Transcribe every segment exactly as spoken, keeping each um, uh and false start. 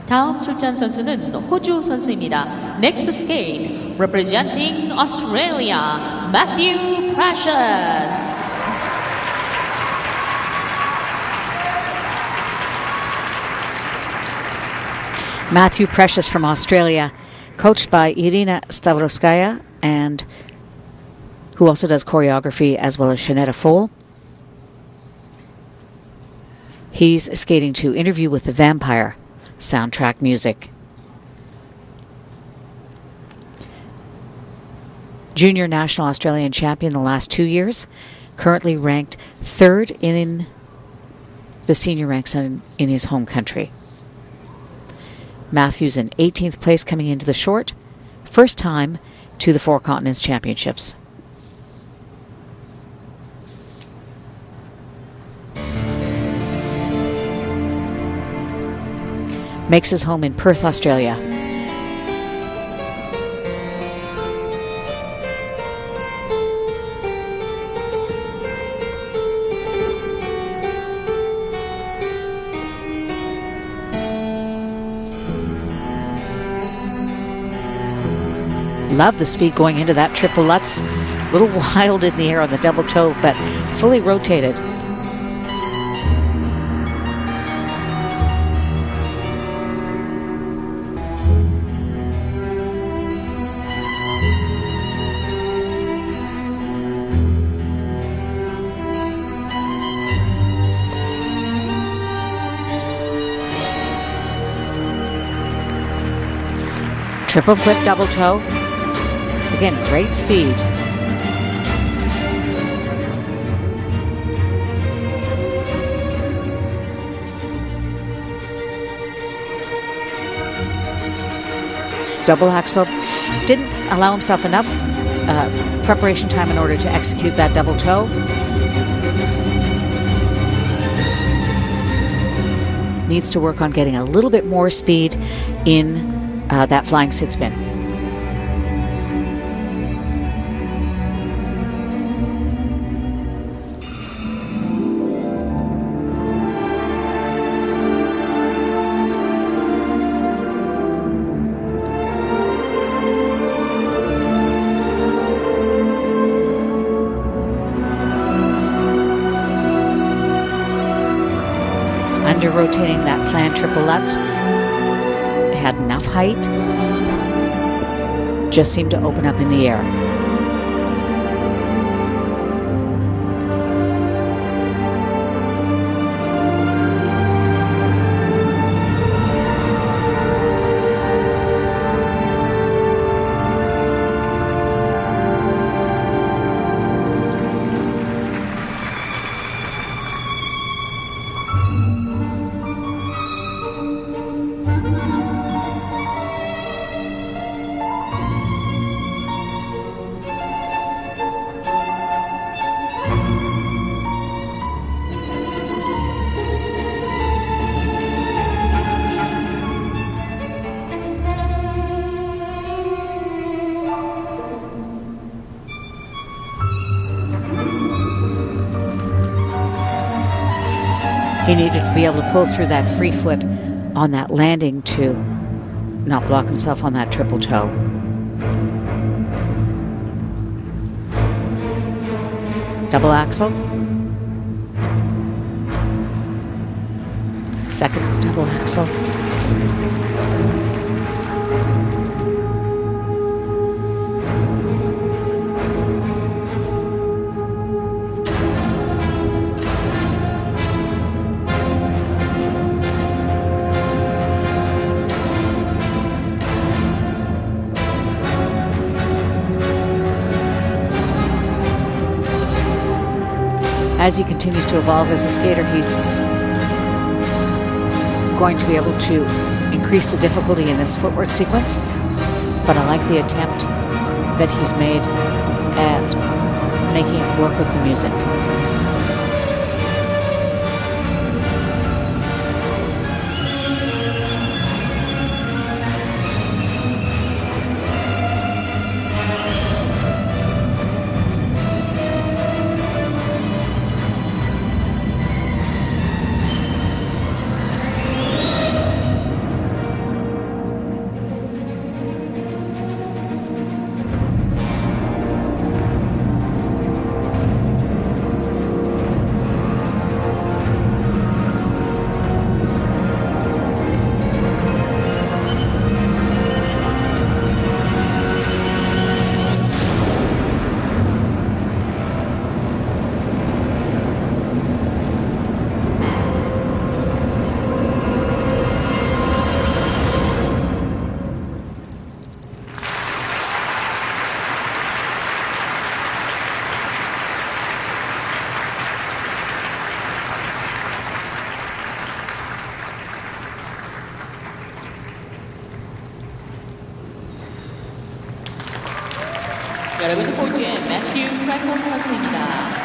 다음 출전 선수는 호주 선수입니다. Next skate, representing Australia, Matthew Precious. Matthew Precious from Australia, coached by Irina Stavrovskaya, and who also does choreography, as well as Shanetta Fole. He's skating to Interview with the Vampire soundtrack music. Junior National Australian champion the last two years, currently ranked third in the senior ranks in, in his home country. Matthew's in eighteenth place coming into the short, first time to the Four Continents Championships. Makes his home in Perth, Australia. Love the speed going into that triple Lutz. A little wild in the air on the double toe, but fully rotated. Triple flip, double toe. Again, great speed. Double axel. Didn't allow himself enough uh, preparation time in order to execute that double toe. Needs to work on getting a little bit more speed in uh, that flying sit spin. Under rotating that planned triple Lutz. Had enough height. Just seemed to open up in the air. He needed to be able to pull through that free foot on that landing to not block himself on that triple toe. Double axel. Second double axel. As he continues to evolve as a skater, he's going to be able to increase the difficulty in this footwork sequence. But I like the attempt that he's made at making it work with the music. 여러분, 호주의 매튜 프레셔스 선수입니다.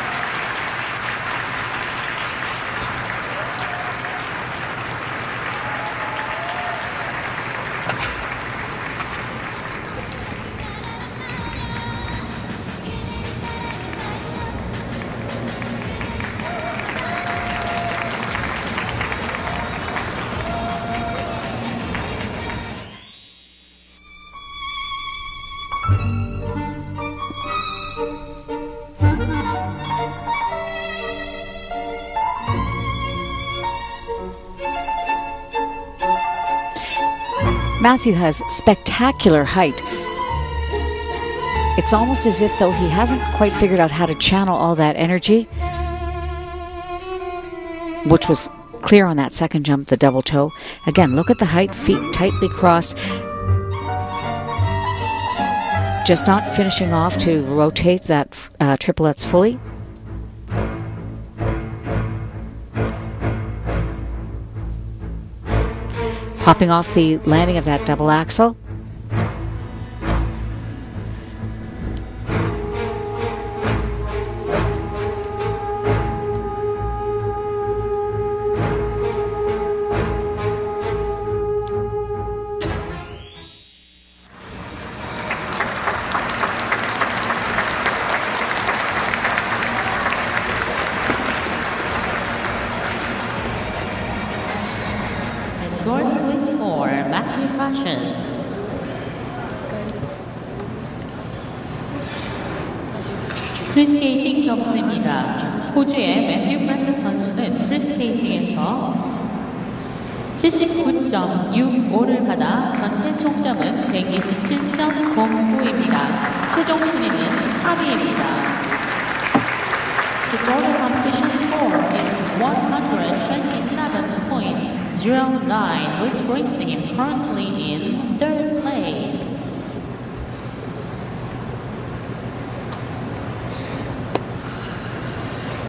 Matthew has spectacular height. It's almost as if though he hasn't quite figured out how to channel all that energy, which was clear on that second jump, the double toe. Again, look at the height, feet tightly crossed. Just not finishing off to rotate that uh, triplets fully. Popping off the landing of that double axel. Scores please for Matthew Precious. 프리스케이팅 점수입니다. 호주의 매튜 프레셔스 선수는 프리스케이팅에서 칠십구 점 육오를 받아 전체 총점은 백이십칠 점 공구입니다. 최종 순위는 삼 위입니다. His total competition score is one hundred twenty-seven point zero nine, which brings him currently in third